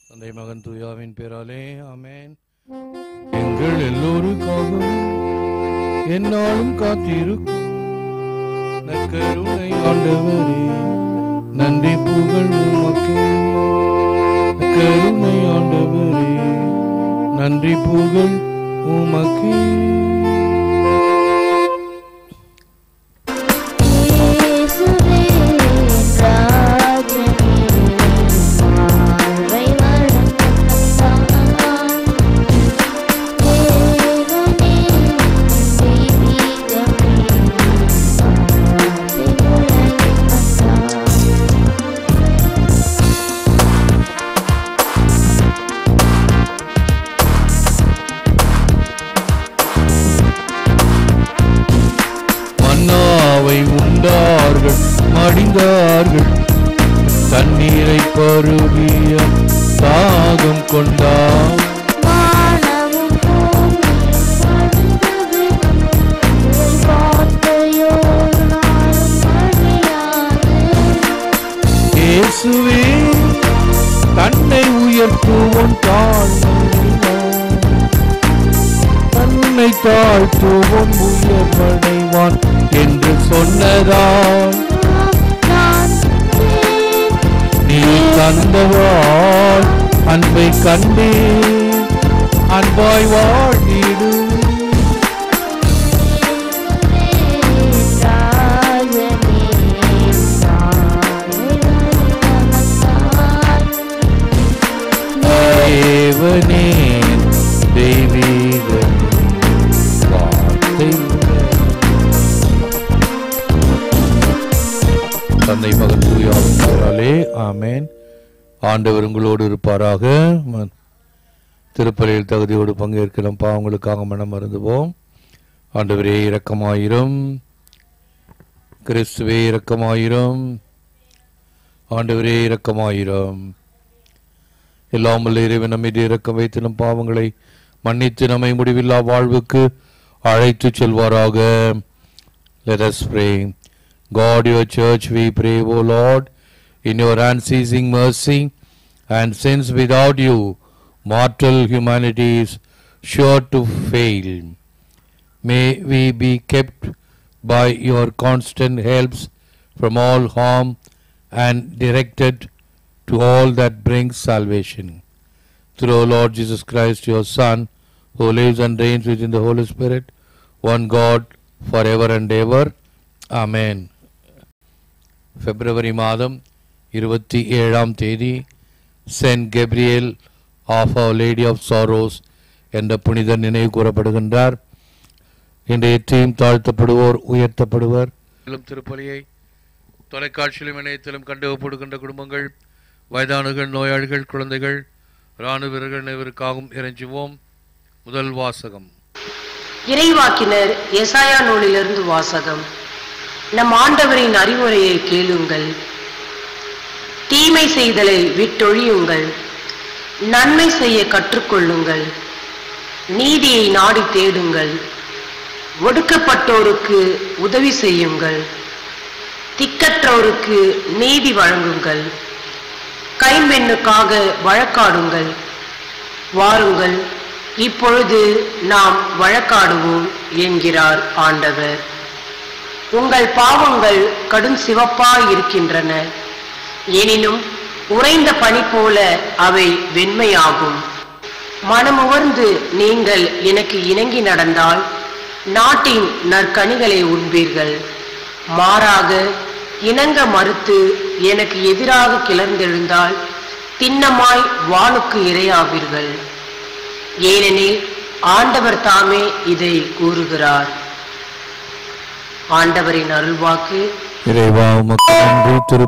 தந்தை மகன் தூயாவின் பேராலே ஆமென். எங்கள் எல்லோருக்காகவும் என்னாலும் காத்திருக்கும் நற்கருணை ஆண்டவரே, நன்றி புகழ் உமக்கே. கருணை ஆண்டவரே, நன்றி புகழ் உமக்கே. உண்டார்கள் மடிந்தார்கள், தண்ணீரை பருகிய தாகம் கொண்டார். இயேசுவே தன்னை உயர்த்துவோன் தன்னை தாழ்த்துவோன் உயர்வடைவான் என்று சொன்னதால் நீ தந்தவாள் அன்பை கண்டே அன்பாய் வாழ்ந்திடு. தேவனே தெய்வீக தந்தை மகன் தூயாவின் பெயராலே ஆமென். ஆண்டவர் உங்களோடு இருப்பாராக. திருப்பலியில் தகுதியோடு பங்கேற்க நம் பாவங்களுக்காக மனம் மறந்துவோம். ஆண்டவரே இரக்கமாயிரும், கிறிஸ்துவே இரக்கமாயிரும், ஆண்டவரே இரக்கமாயிரும். எல்லாம் வல்ல இறைவன் நம்மீது இரக்கம் வைத்து நம் பாவங்களை மன்னித்து நம்மை முடிவில்லா வாழ்வுக்கு அழைத்து செல்வாராக. Let us pray. God, your church we pray, O Lord, in your unceasing mercy, and since without you mortal humanity is sure to fail, may we be kept by your constant helps from all harm and directed to all that brings salvation. Through our Lord Jesus Christ, your Son, who lives and reigns within the Holy Spirit, one God, forever and ever. Amen. February மாதம் 27ஆம் தேதி saint Gabriel of our lady of sorrows என்ற புனிதர் நினைவு கூறப்படுகின்றார். இன்றைய team தாழ்த்தப்படுவோர் உயர்த்தப்படுவர். திருப்பலியை தொலைக்காட்சியிலும் இணையத்திலும் கண்டுகப்படுகின்ற குடும்பங்கள், வயதானவர்கள், நோயாளிகள், குழந்தைகள், இராணுவ வீரர்கள் அனைவருக்காகவும் இறைஞ்சுவோம். முதல் வாசகம். இறைவாக்கினர் எசாயா நூலிலிருந்து வாசகம். நம் ஆண்டவரின் அறிவுரையை கேளுங்கள். தீமை செய்தலை விட்டொழியுங்கள், நன்மை செய்ய கற்றுக்கொள்ளுங்கள், நீதியை நாடி தேடுங்கள், ஒடுக்கப்பட்டோருக்கு உதவி செய்யுங்கள், திக்கற்றோருக்கு நீதி வழங்குங்கள், கைம்பெண்ணுக்காக வழக்காடுங்கள். வாருங்கள், இப்பொழுது நாம் வழக்காடுவோம் என்கிறார் ஆண்டவர். உங்கள் பாவங்கள் கடும் சிவப்பாய் இருக்கின்றன, எனினும் உறைந்த பனி போல அவை வெண்மையாகும். மனமுவர்ந்து நீங்கள் எனக்கு இணங்கி நடந்தால் நாட்டின் நற்கனிகளை உண்பீர்கள். மாறாக இணங்க மறுத்து எனக்கு எதிராக கிளர்ந்தெழுந்தால் திண்ணமாய் வாளுக்கு இரையாவீர்கள். ஏனெனில் ஆண்டவர் தாமே இதை கூறுகிறார். ஆண்டவரின் அருள்வாக்கு. இறைவா உமக்கு நன்றி.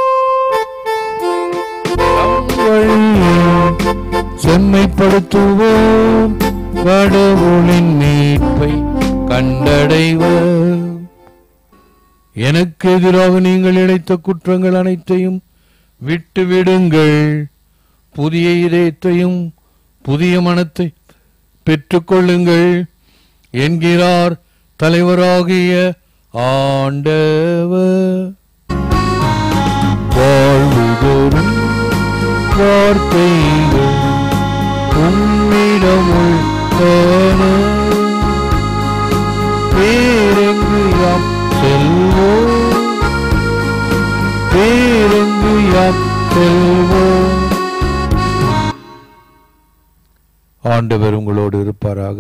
செம்மைப்படுத்துவோம், கடவுளின் மீட்பை கண்டடைவர். எனக்கு எதிராக நீங்கள் இழைத்த குற்றங்கள் அனைத்தையும் விட்டு விடுங்கள், புதிய இதயத்தையும் புதிய மனத்தை பெற்றுக்கொள்ளுங்கள் என்கிறார் தலைவராகிய ஆண்டவர். வாழ்வுதோறும் வார்த்தைகள் உம்மிடம் உள்ளன. பேரெங்கு யாம் செல்வோம், பேரெங்கு யாம் செல்வோம். ஆண்டவர் உங்களோடு இருப்பாராக.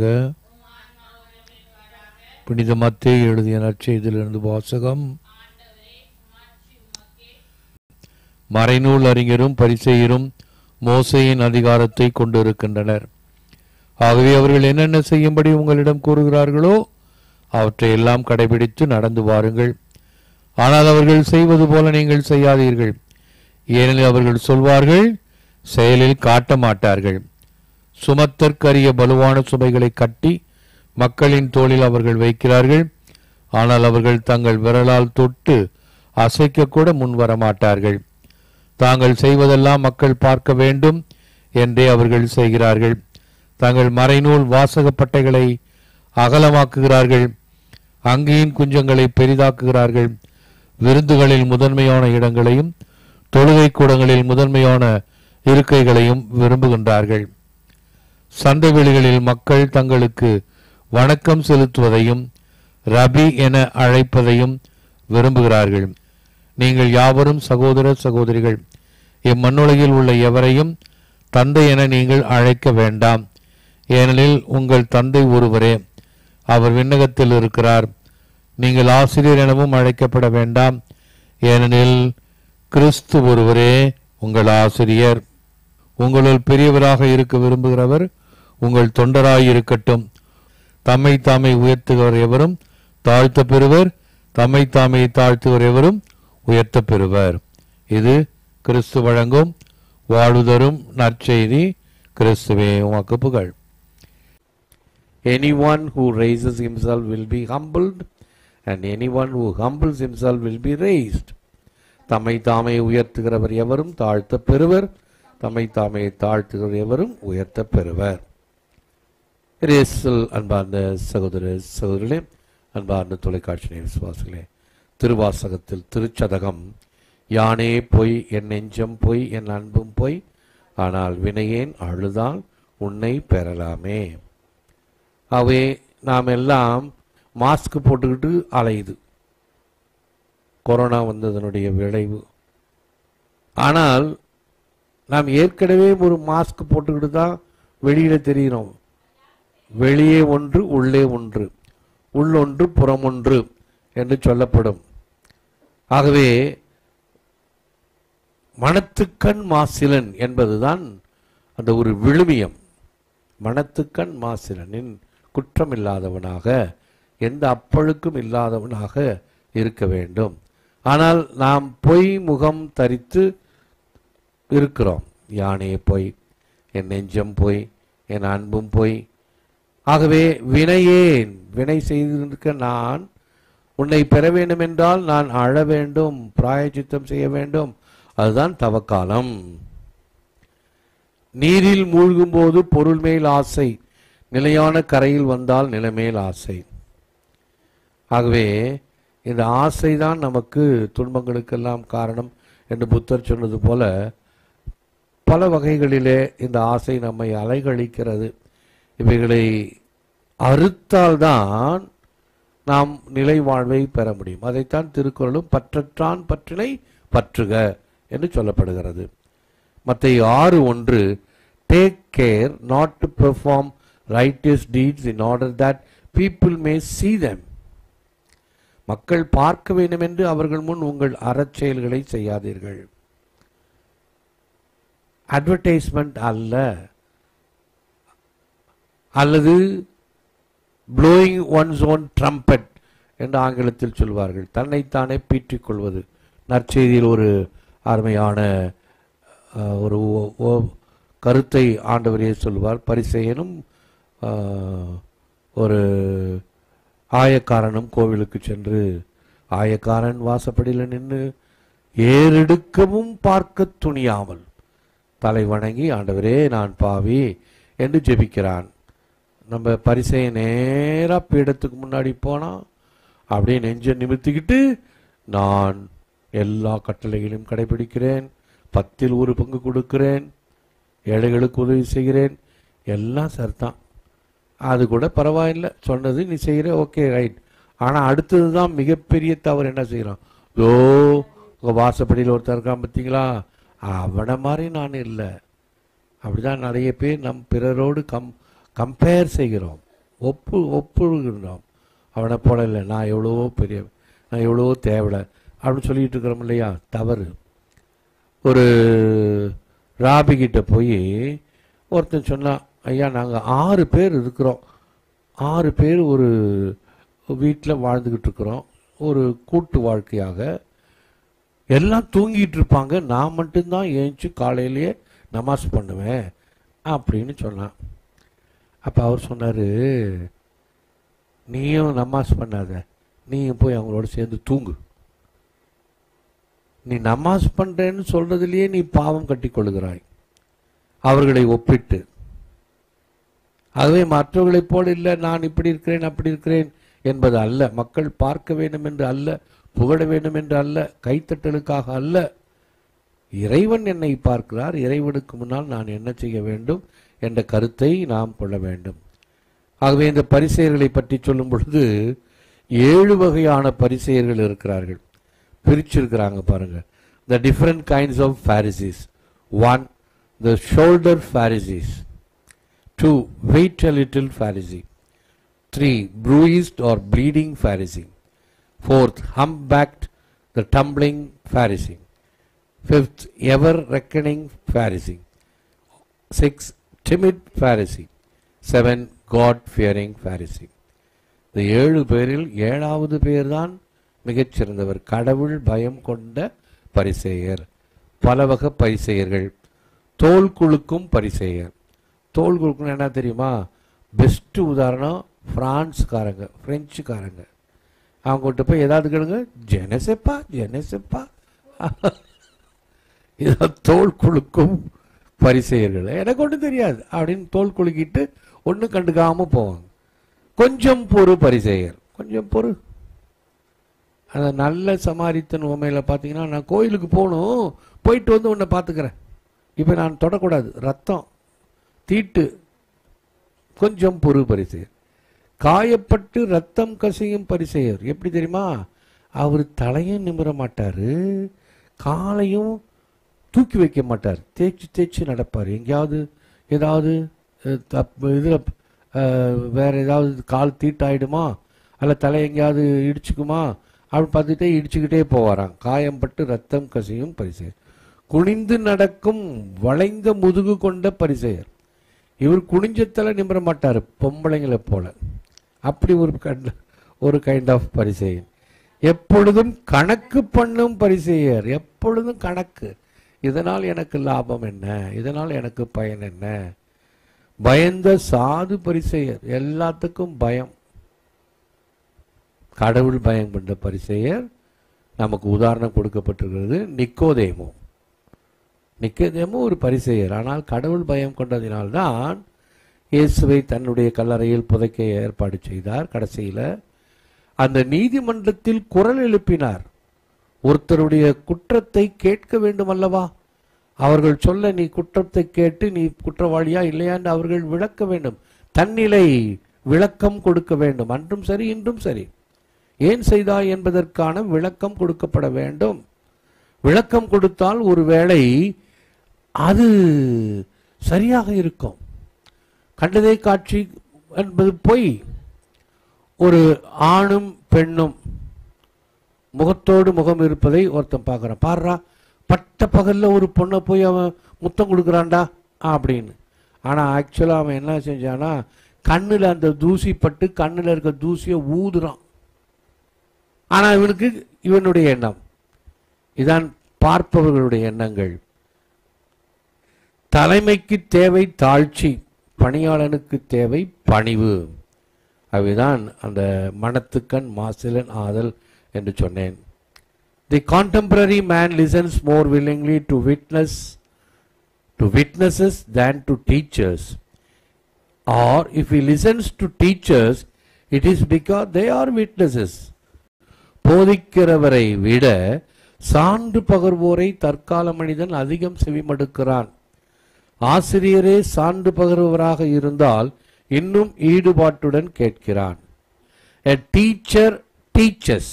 புனித மத்தேயு எழுதிய நற்செய்தியிலிருந்து வாசகம். மறைநூல் அறிஞரும் பரிசேயரும் மோசேயின் அதிகாரத்தை கொண்டிருக்கின்றனர். ஆகவே அவர்கள் என்னென்ன செய்யும்படி உங்களிடம் கூறுகிறார்களோ அவற்றை எல்லாம் கடைபிடித்து நடந்து வாருங்கள். ஆனால் அவர்கள் செய்வது போல நீங்கள் செய்யாதீர்கள். ஏனெனில் அவர்கள் சொல்வார்கள், செயலில் காட்ட மாட்டார்கள். சுமத்தற்கரிய பலுவான சுமைகளை கட்டி மக்களின் தோளில் அவர்கள் வைக்கிறார்கள். ஆனால் அவர்கள் தங்கள் விரலால் தொட்டு அசைக்க கூட முன்வர மாட்டார்கள். தாங்கள் செய்வதெல்லாம் மக்கள் பார்க்க வேண்டும் என்றே அவர்கள் செய்கிறார்கள். தங்கள் மறைநூல் வாசகப்பட்டைகளை அகலமாக்குகிறார்கள். அங்கியின் குஞ்சங்களை பெரிதாக்குகிறார்கள். விருந்துகளில் முதன்மையான இடங்களையும் தொழுகை கூடங்களில் முதன்மையான இருக்கைகளையும் விரும்புகின்றார்கள். சந்தை வெளிகளில் மக்கள் தங்களுக்கு வணக்கம் செலுத்துவதையும் ரபி என அழைப்பதையும் விரும்புகிறார்கள். நீங்கள் யாவரும் சகோதர சகோதரிகள். இம்மண்ணுலகில் உள்ள எவரையும் தந்தை என நீங்கள் அழைக்க வேண்டாம். ஏனெனில் உங்கள் தந்தை ஒருவரே, அவர் விண்ணகத்தில் இருக்கிறார். நீங்கள் ஆசிரியர் எனவும் அழைக்கப்பட வேண்டாம். ஏனெனில் கிறிஸ்து ஒருவரே உங்கள் ஆசிரியர். உங்களுள் பெரியவராக இருக்க விரும்புகிறவர் உங்கள் தொண்டராய் இருக்கட்டும். தம்மை தாமை உயர்த்துகிறவர் எவரும் தாழ்த்த பெறுவர், தம்மை தாமை தாழ்த்துவர் எவரும் உயர்த்த பெறுவர். இது கிறிஸ்து வழங்கும் வாழ்வுதரும் நற்செய்தி. கிறிஸ்துவே உமக்கு புகழ். Anyone who raises himself will be humbled, and anyone who humbles himself will be raised. தம்மை தாமே உயர்த்துகிறவர் எவரும் தாழ்த்த பெறுவர், தம்மை தாமே தாழ்த்துகிறவர் எவரும் உயர்த்த பெறுவர். அன்பார்ந்த சகோதர சகோதரிகளே, அன்பார்ந்த தொலைக்காட்சி விசுவாசிகளே, திருவாசகத்தில் திருச்சதகம், யானே பொய் என் நெஞ்சம் பொய் என் அன்பும் பொய், ஆனால் வினையேன் அழுதால் உன்னை பெறலாமே. அவை நாம் எல்லாம் மாஸ்க் போட்டுக்கிட்டு அலையுது, கொரோனா வந்ததனுடைய விளைவு. ஆனால் நாம் ஏற்கனவே ஒரு மாஸ்க் போட்டுக்கிட்டு தான் வெளியில தெரிகிறோம். வெளியே ஒன்று உள்ளே ஒன்று, உள்ளொன்று புறமொன்று என்று சொல்லப்படும். ஆகவே மனத்துக்கண் மாசிலன் என்பதுதான் அந்த ஒரு விழுமியம். மனத்துக்கண் மாசிலனின் குற்றம் இல்லாதவனாக, எந்த அப்பழுக்கும் இல்லாதவனாக இருக்க வேண்டும். ஆனால் நாம் பொய் முகம் தரித்து இருக்கிறோம். யானே பொய், என் நெஞ்சம் பொய், என் அன்பும் பொய். ஆகவே வினையேன், வினை செய்திருக்க நான் உன்னை பெற வேண்டும் என்றால் நான் அழ வேண்டும், பிராயச்சித்தம் செய்ய வேண்டும். அதுதான் தவக்காலம். நீரில் மூழ்கும் போது பொருள் மேல் ஆசை, நிலையான கரையில் வந்தால் நிலைமேல் ஆசை. ஆகவே இந்த ஆசைதான் நமக்கு துன்பங்களுக்கெல்லாம் காரணம் என்று புத்தர் சொன்னது போல பல வகைகளிலே இந்த ஆசை நம்மை அலைகழிக்கிறது. இவைகளை அறுத்தால்தான் நாம் நிலை வாழ்வை பெற முடியும். அதைத்தான் திருக்குறளும் பற்றற்றான் பற்றினை பற்றுக என்று சொல்லப்படுகிறது. மத்தேயு 6:1, take care not to perform righteous deeds in order that people may see them. மக்கள் பார்க்க வேண்டும் என்று அவர்கள் முன் உங்கள் அறச்செயல்களை செய்யாதீர்கள். அட்வர்டைஸ்மெண்ட் அல்ல, அல்லது blowing one's own trumpet என்று ஆங்கிலத்தில் சொல்வார்கள், தன்னைத்தானே பீற்றிக் கொள்வது. நற்செய்தியில் ஒரு அருமையான ஒரு கருத்தை ஆண்டவரே சொல்வார். பரிசேயனும் ஒரு ஆயக்காரனும் கோவிலுக்கு சென்று, ஆயக்காரன் வாசப்படியில் நின்று ஏறெடுக்கவும் பார்க்க துணியாமல் தலை வணங்கி, ஆண்டவரே நான் பாவி என்று ஜெபிக்கிறான். நம்ம பரிசேய நேரா பீடத்துக்கு முன்னாடி போனா அப்படியே நெஞ்ச நிமிர்த்திக்கிட்டு, நான் எல்லா கட்டளைகளையும் கடைபிடிக்கிறேன், 10ல் 1 பங்கு கொடுக்கிறேன், ஏழைகளுக்கு உதவி செய்கிறேன், எல்லாம் சரிதான். அது கூட பரவாயில்லை, சொன்னது நீ செய்கிற, ஓகே ரைட். ஆனால் அடுத்தது தான் மிகப்பெரிய தவறு. என்ன செய்கிறான்? ஓ, உங்கள் வாசப்படியில் ஒருத்தர் இருக்கான் பார்த்தீங்களா, அவனை மாதிரி நான் இல்லை. அப்படிதான் நிறைய பேர் நம் பிறரோடு கம்பேர் செய்கிறோம், ஒப்புகிறோம். அவனை போல இல்லை, நான் எவ்வளவோ பெரிய, நான் எவ்வளவோ தேவையில்லை அப்படின்னு சொல்லிட்டு இருக்கிறோம் இல்லையா? தவறு. ஒரு ராபிகிட்ட போய் ஒருத்தன் சொன்னான், ஐயா நாங்கள் 6 பேர் இருக்கிறோம், 6 பேர் ஒரு வீட்டில் வாழ்ந்துக்கிட்டு இருக்கிறோம், ஒரு கூட்டு வாழ்க்கையாக. எல்லாம் தூங்கிட்டு இருப்பாங்க, நான் மட்டும்தான் ஏஞ்சி காலையிலேயே நமாஸ் பண்ணுவேன் அப்படின்னு சொன்னான். அப்போ அவர் சொன்னார், நீயும் நமாஸ் பண்ணாத, நீயும் போய் அவங்களோட சேர்ந்து தூங்கு. நீ நமாஸ் பண்ணுறேன்னு சொல்கிறதுலையே நீ பாவம் கட்டி கொள்ளுகிறாய் அவர்களை ஒப்பிட்டு. ஆகவே மற்றவர்களைப் போல் இல்லை, நான் இப்படி இருக்கிறேன் அப்படி இருக்கிறேன் என்பது அல்ல. மக்கள் பார்க்க வேண்டும் என்று அல்ல, புகழ வேண்டும் என்று அல்ல, கைத்தட்டலுக்காக அல்ல. இறைவன் என்னை பார்க்கிறார், இறைவனுக்கு முன்னால் நான் என்ன செய்ய வேண்டும் என்ற கருத்தை நாம் கொள்ள வேண்டும். ஆகவே இந்த பரிசேயர்களை பற்றி சொல்லும் பொழுது 7 வகையான பரிசேயர்கள் இருக்கிறார்கள், பிரிச்சிருக்கிறாங்க பாருங்க. The different kinds of Pharisees. 1. The shoulder Pharisees. 2. Wait a little Pharisee. 3. Bruised or bleeding Pharisee. 4th. Humpbacked, the tumbling Pharisee. 5th. Ever reckoning Pharisee. 6. Timid Pharisee. 7. God-fearing Pharisee. இந்த 7 பேரில் 7வது பேர்தான் மிகச்சிறந்தவர், கடவுள் பயம் கொண்ட பரிசேயர். பல வகை பரிசேயர்கள். தோல் குலுக்கும் பரிசேயர். தோல் குலுக்கும் என்ன தெரியுமா? பெஸ்ட் உதாரணம் பிரான்ஸ்காரங்க, பிரெஞ்சுக்காரங்க. அவங்ககிட்ட போய் ஏதாவது கேளுங்க, ஜெனசெப்பா ஜெனசெப்பா. இதான் தோல் குலுக்கும் பரிசேயர்கள். எனக்கு ஒன்றும் தெரியாது அப்படின்னு தோல் குலுக்கிட்டு ஒன்றும் கண்டுக்காம போவாங்க. கொஞ்சம் பொறு பரிசேயர், கொஞ்சம் பொறு. அந்த நல்ல சமாரித்தன் உண்மையில் பார்த்தீங்கன்னா, நான் கோயிலுக்கு போகணும், போயிட்டு வந்து உன்னை பார்த்துக்கிறேன், இப்போ நான் தொடக்கூடாது, ரத்தம் தீட்டு. கொஞ்சம் பொறு பரிசேயர். காயப்பட்டு ரத்தம் கசியும் பரிசேயர் எப்படி தெரியுமா? அவர் தலையும் நிமிர மாட்டார், காலையும் தூக்கி வைக்க மாட்டார், தேய்ச்சி தேய்ச்சி நடப்பார். எங்கேயாவது ஏதாவது இதில் வேறு ஏதாவது கால் தீட்டாயிடுமா, அல்ல தலை எங்கேயாவது இடிச்சுக்குமா அப்படின்னு பார்த்துட்டே இடிச்சுக்கிட்டே போவாராம். காயம்பட்டு ரத்தம் கசியும் பரிசேயர். குனிந்து நடக்கும் வளைந்த முதுகு கொண்ட பரிசேயர். இவர் குனிஞ்சத்தலை நிமிர மாட்டார், பொம்பளைங்களை போல. அப்படி ஒரு கைண்ட் ஆஃப் பரிசேயர். எப்பொழுதும் கணக்கு பண்ணும் பரிசேயர். எப்பொழுதும் கணக்கு, இதனால் எனக்கு லாபம் என்ன, இதனால் எனக்கு பயன் என்ன. பயந்த சாது பரிசேயர், எல்லாத்துக்கும் பயம். கடவுள் பயம் கொண்ட பரிசேயர். நமக்கு உதாரணம் கொடுக்கப்பட்டிருக்கிறது நிக்கோதேமு. நிக்கோதேமு ஒரு பரிசேயர், ஆனால் கடவுள் பயம் கொண்டதினால்தான் இயேசுவை தன்னுடைய கல்லறையில் புதைக்க ஏற்பாடு செய்தார். கடைசியில் அந்த நீதிமன்றத்தில் குரல் எழுப்பினார். ஒருத்தருடைய குற்றத்தை கேட்க வேண்டும் அல்லவா? அவர்கள் சொல்ல நீ குற்றத்தை கேட்டு நீ குற்றவாளியா இல்லையான்னு அவர்கள் விளக்க வேண்டும், தன்னிலை விளக்கம் கொடுக்க வேண்டும். அன்றும் சரி இன்றும் சரி, ஏன் செய்தாய் என்பதற்கான விளக்கம் கொடுக்கப்பட வேண்டும். விளக்கம் கொடுத்தால் ஒருவேளை அது சரியாக இருக்கும். கண்டதே காட்சி என்பது பொய். ஒரு ஆணும் பெண்ணும் முகத்தோடு முகம் இருப்பதை ஒருத்தன் பார்க்குறான். பாடுறா, பட்ட பகல்ல ஒரு பொண்ணை போய் அவன் முத்தம் கொடுக்குறான்டா அப்படின்னு. ஆனால் ஆக்சுவலாக அவன் என்ன செஞ்சானா, கண்ணில் அந்த தூசி பட்டு கண்ணில் இருக்க தூசியை ஊதுறான். ஆனால் இவனுக்கு இவனுடைய எண்ணம் இதான், பார்ப்பவர்களுடைய எண்ணங்கள். தலைமைக்கு தேவை தாழ்ச்சி, பணியாளனுக்கு தேவை பணிவு. அவைதான் அந்த மனத்துக்கண் மாசிலன் ஆதல் என்று சொன்னேன். The contemporary man listens more willingly to witnesses than to teachers. Or if he listens to teachers, it is because they are witnesses. போதிக்கிறவரை விட சான்று பகர்வோரை தற்கால மனிதன் அதிகம் செவிமடுக்கிறான். ஆசிரியரே சான்று பகர்வராக இருந்தால் இன்னும் ஈடுபாட்டுடன் கேட்கிறான். A teacher teaches,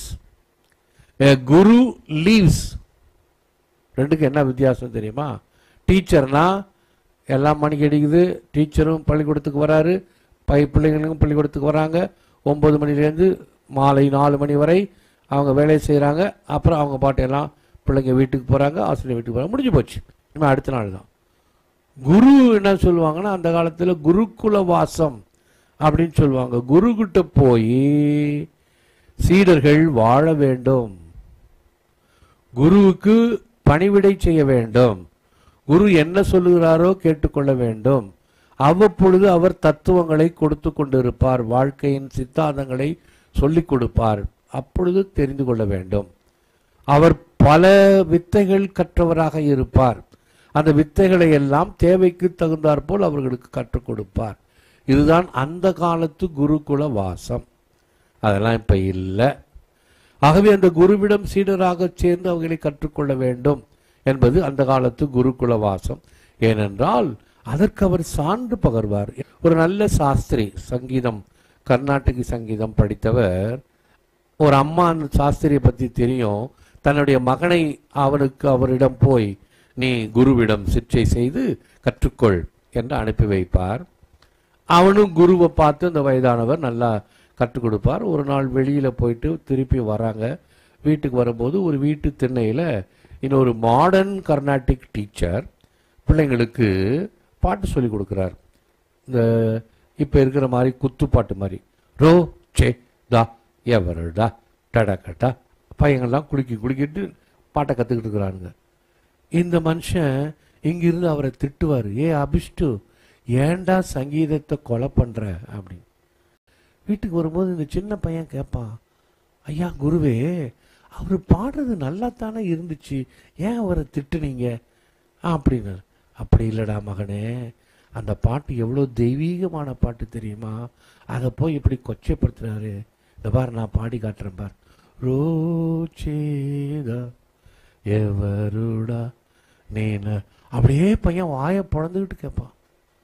a guru leaves. ரெண்டுக்கு என்ன வித்தியாசம் தெரியுமா? டீச்சர்னா எல்லாம் மணிக்கு அடிக்குது, டீச்சரும் பள்ளிக்கூடத்துக்கு வராரு, பிள்ளைங்களுக்கும் பள்ளிக்கூடத்துக்கு வராங்க, 9 மணிலேருந்து மாலை 4 மணி வரை அவங்க வேலையை செய்கிறாங்க. அப்புறம் அவங்க பாட்டையெல்லாம் பிள்ளைங்க வீட்டுக்கு போகிறாங்க, ஆசிரியர் வீட்டுக்கு போகிறாங்க, முடிஞ்சு போச்சு. இனிமேல் அடுத்த நாள் தான். குரு என்ன சொல்லுவாங்கன்னா, அந்த காலத்தில் குருகுல வாசம் அப்படின்னு சொல்லுவாங்க. குருக்கிட்ட போய் சீடர்கள் வாழ வேண்டும், குருவுக்கு பணிவிடை செய்ய வேண்டும், குரு என்ன சொல்லுகிறாரோ கேட்டுக்கொள்ள வேண்டும். அவ்வப்பொழுது அவர் தத்துவங்களை கொடுத்து கொண்டிருப்பார், வாழ்க்கையின் சித்தாந்தங்களை சொல்லிக் கொடுப்பார். அப்பொழுது தெரிந்து கொள்ள வேண்டும். அவர் பல வித்தைகள் கற்றவராக இருப்பார். அந்த வித்தைகளை எல்லாம் தேவைக்கு தகுந்தாற்போல் அவர்களுக்கு கற்றுக் கொடுப்பார். இதுதான் அந்த காலத்து குருகுல வாசம். அதெல்லாம் இப்ப இல்லை. ஆகவே அந்த குருவிடம் சீடராக சேர்ந்து அவர்களை கற்றுக்கொள்ள வேண்டும் என்பது அந்த காலத்து குருகுல வாசம். ஏனென்றால் அதற்கு அவர் சான்று பகர்வார். ஒரு நல்ல சாஸ்திரி, சங்கீதம், கர்நாடக சங்கீதம் படித்தவர், ஒரு அம்மா அந்த சாஸ்திரியை பற்றி தெரியும். தன்னுடைய மகனை அவரிடம் போய் நீ குருவிடம் சிற்றை செய்து கற்றுக்கொள் என்று அனுப்பி வைப்பார். அவனும் குருவை பார்த்து அந்த வயதானவர் நல்லா கற்றுக் கொடுப்பார். ஒரு நாள் வெளியில் போயிட்டு திருப்பி வராங்க. வீட்டுக்கு வரும்போது ஒரு வீட்டு திண்ணையில் இன்னொரு மாடர்ன் கர்நாடிக் டீச்சர் பிள்ளைங்களுக்கு பாட்டு சொல்லி கொடுக்குறார். இந்த இப்போ இருக்கிற மாதிரி குத்துப்பாட்டு மாதிரி, ரோ சே தா எவருடா டடா கட்டா, பையங்கள்லாம் குலுக்கிட்டு பாட்டை கற்றுக்கிட்டு இருக்கிறானுங்க. இந்த மனுஷன் இங்கிருந்து அவரை திட்டுவார், ஏ அபிஷ்டு, ஏண்டா சங்கீதத்தை கொலை பண்ணுற அப்படின்னு. வீட்டுக்கு வரும்போது இந்த சின்ன பையன் கேட்பான், ஐயா குருவே, அவர் பாடுறது நல்லா தானே இருந்துச்சு, ஏன் அவரை திட்டுனீங்க அப்படின்னு. அப்படி இல்லைடா மகனே, அந்த பாட்டு எவ்வளோ தெய்வீகமான பாட்டு தெரியுமா, அதை போய் இப்படி கொச்சைப்படுத்துறாரு. இந்த பார் நான் பாடி காட்டுறேன் பார், ரோச்சேதா எவருடா நீன. அப்படியே பையன் வாயை பிறந்துக்கிட்டு கேட்பான்,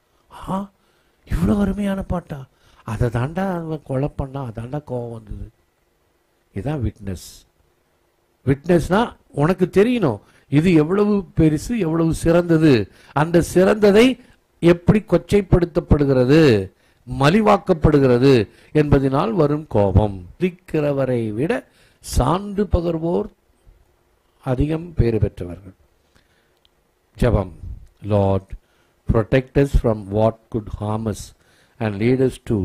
இவ்வளோ அருமையான பாட்டா, அதை தாண்டா அவன் கொலை பண்ணா, அதாண்டா கோபம் வந்தது. இதுதான் விட்னஸ். விட்னஸ்னா உனக்கு தெரியணும் இது எவ்வளவு பெருசு, எவ்வளவு சிறந்தது. அந்த சிறந்ததை எப்படி கொச்சைப்படுத்தப்படுகிறது, மலிவாக்கப்படுகிறது என்பதனால் வரும் கோபம். இருக்கிறவரை விட சான்று பகர்வோர் அதிகம் பேறு பெற்றவர்கள். ஜபம். Lord, protect us from what could harm us and lead us to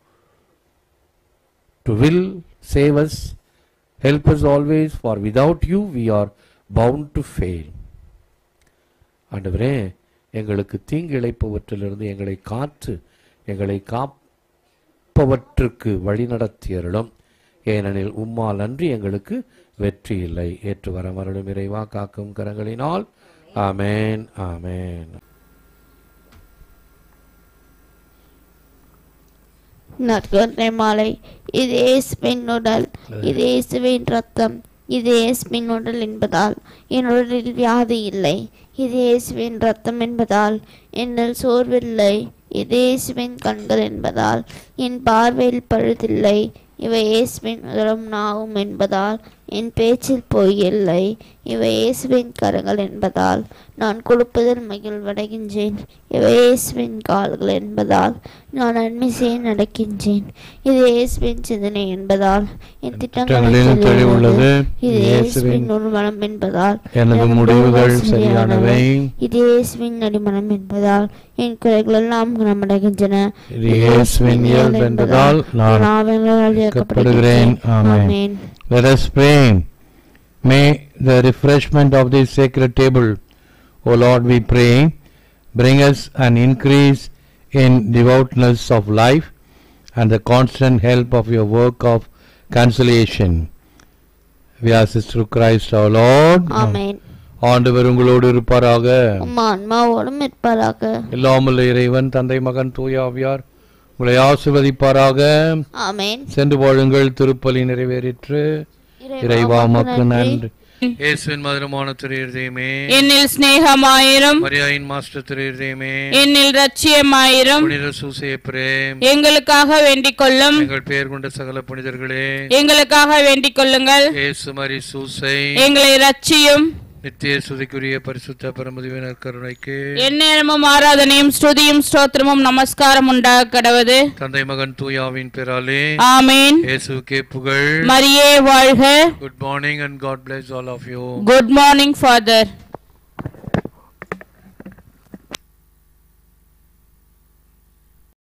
will, save us, help us always, for without you we are bound to fail. ஆண்டவரே, எங்களுக்கு தீங்கு இழைப்பவற்றிலிருந்து எங்களை காத்து எங்களை காப்பவற்றுக்கு வழிநடத்தியருளும். ஏனெனில் உம்மால் அன்றி எங்களுக்கு வெற்றி இல்லை. ஏற்று வரமருளும் இறைவா, காக்கும் கரங்களினால். ஆமேன், ஆமேன். நற்கருணை மாலை. இது இயேசுவின் உடல், இது இயேசுவின் ரத்தம், இது இயேசுவின் உடல் என்பதால் என் உடலில் வியாதி இல்லை. இது இயேசுவின் ரத்தம் என்பதால் என்னில் சோர்வில்லை. இது இயேசுவின் கண்கள் என்பதால் என் பார்வையில் பழுதில்லை. இவை இயேசுவின் உதரம் நாவும் என்பதால் என் பேச்சில் பொய் இல்லை. இவை இயேசுவின் கரங்கள் என்பதால் நான் கொடுப்பதில் மகிழ்வடைகின்றேன். இவை இயேசுவின் கால்கள் என்பதால் நான் நன்மை செய்ய நடக்கின்றேன். இது இயேசுவின் சிந்தனை என்பதால் என் திட்டங்களில் தெளிவுள்ளது. இது இயேசுவின் உள்மனம் என்பதால் எனது முடிவுகள் சரியானவை. இது இயேசுவின் அடிமனம் என்பதால் என் குறைகள் எல்லாம் குணமடைகின்றன. இது இயேசுவின் இயல்பு என்பதால் நான் இயக்கப்படுகிறேன். ஆமென். Let us pray. May the refreshment of this sacred table, O Lord, we pray, bring us an increase in devoutness of life and the constant help of your work of conciliation. We ask this through Christ our Lord. Amen. ஆண்டவர் உங்களோடு இருப்பாராக. ஆன்மாவோடும் இருப்பாராக. எல்லாம் வல்ல இறைவன், தந்தை, மகன், தூய ஆவியார் உங்களை ஆசீர்வதிப்பாராக. ஆமென். சென்று வாழுங்கள். திருப்பலி நிறைவேறிற்று. இறைவா உமக்கு நன்றி. இயேசுவின் மதுரமான திரு இருதயமே, என்னில் சிநேகமாயிரும். மரியாயின் மாஸ்டர் திரு இருதயமே, என்னில் ரட்சியமாயிரும். புனித சூசையப்பரே, எங்களுக்காக வேண்டிக் கொள்ளும். எங்கள் பெயர் கொண்ட சகல புனிதர்களே, எங்களுக்காக வேண்டிக் கொள்ளுங்கள். இயேசு மரி சூசை, எங்களை ரட்சியும். நித்திய சுதிக்குரிய பரிசுத்த பரமதிவினர் கருணைக்கு எந்நேரமும் ஆராதனையும் ஸ்துதியும் ஸ்தோத்திரமும் நமஸ்காரம் உண்டாக கடவது. தந்தை மகன் தூயாவின் பெயராலே ஆமேன். இயேசுவுக்கே புகழ். மரியே வாழ்க. Good morning and God bless all of you. Good morning father.